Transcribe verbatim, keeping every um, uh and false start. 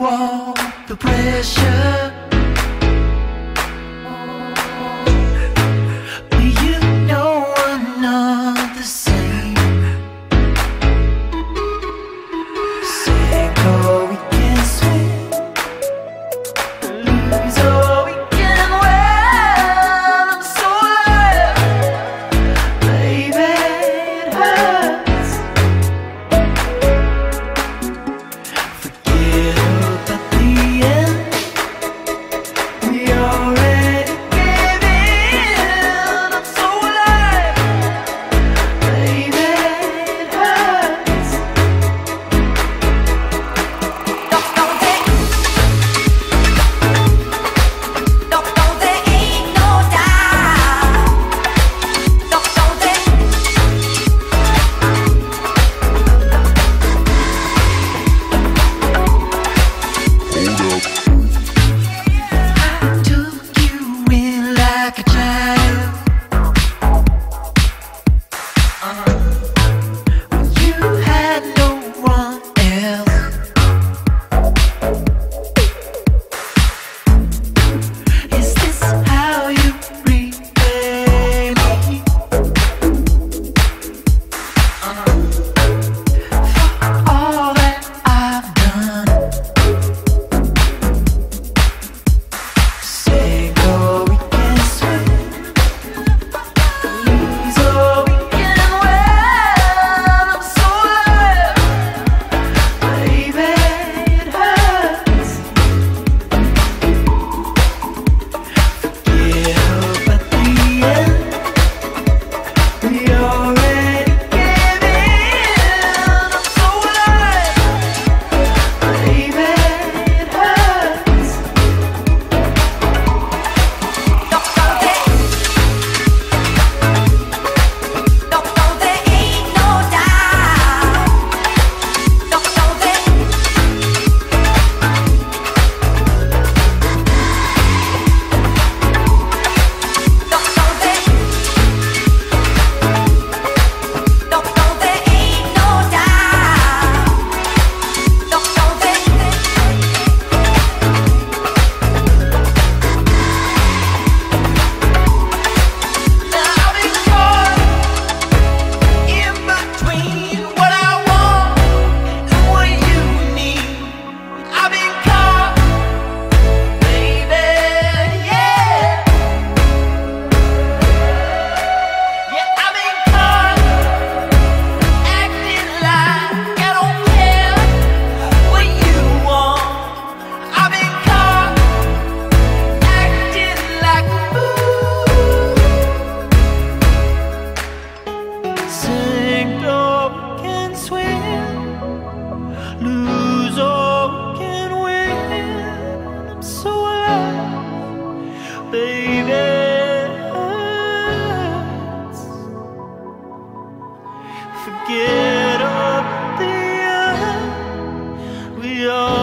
all the pressure. But you know I'm not the same. Say go, we can swim, lose or we can win. I'm so alive, baby, it hurts. Forget about the end. We already gave in. I'm so alive, baby, it hurts. Don't, don't they, don't, don't there ain't no doubt. Don't, don't they, I took you in like a child. When you had no one else. Is this how you repay me? For all that I've done. Say go, we can swim, lose or we can win. I'm so alive, baby, it hurts. Forget about the end. We already gave in. I'm so alive, baby, it hurts. don't, don't they, don't, don't there ain't no doubt. Don't, don't they, don't, don't they, don't, don't there ain't no doubt. Don't, don't they. I've been caught in between what I want and what you need. I've been caught, baby, yeah. Yeah, I've been caught acting like I don't care what you want. I've been caught acting like a fool. Sink or we can swim, lose or we can win. I'm so alive, baby, it hurts. Forget about the end. We are